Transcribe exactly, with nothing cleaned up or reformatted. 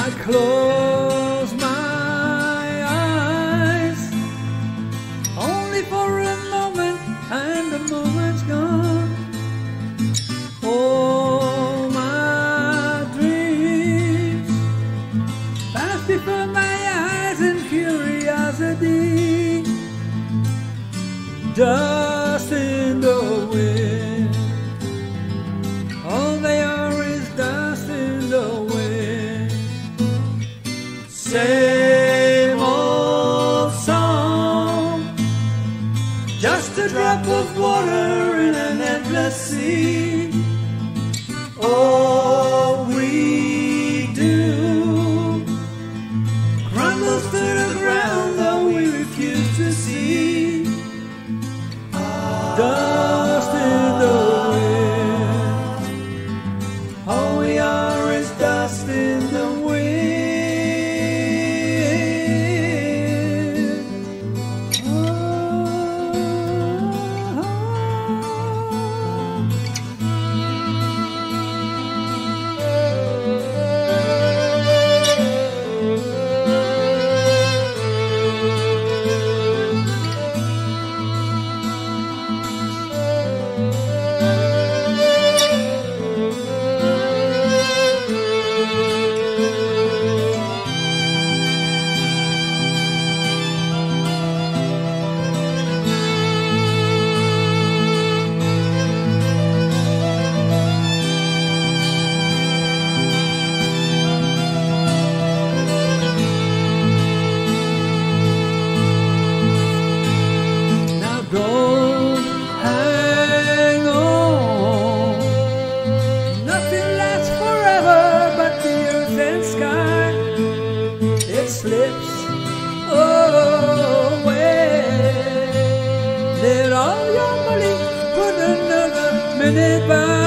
I close my eyes only for a moment, and the moment's gone. All my dreams pass before my eyes in curiosity. Dust in the wind, all they are is dust in the wind. Same old song, just a drop of water in an endless sea. All we do crumbles to the ground, though we refuse to see. Dust in the wind, all we are is dust in the wind. Don't hang on, nothing lasts forever but the earth and sky. It slips away. Let all your money put another minute by.